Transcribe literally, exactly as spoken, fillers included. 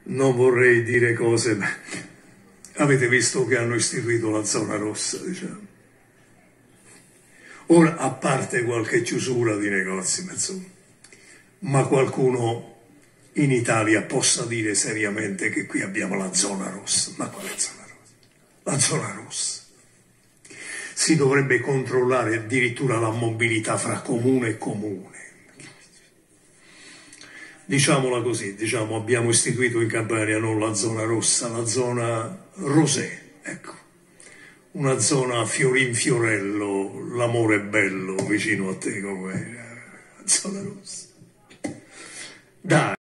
non vorrei dire cose, ma avete visto che hanno istituito la zona rossa, diciamo. Ora, a parte qualche chiusura di negozi, ma, insomma, ma qualcuno in Italia possa dire seriamente che qui abbiamo la zona rossa. Ma quale zona rossa? La zona rossa. Si dovrebbe controllare addirittura la mobilità fra comune e comune. Diciamola così, diciamo, abbiamo istituito in Campania non la zona rossa, la zona rosé, ecco. Una zona fiorin fiorello, l'amore è bello vicino a te come la zona rossa. Dai.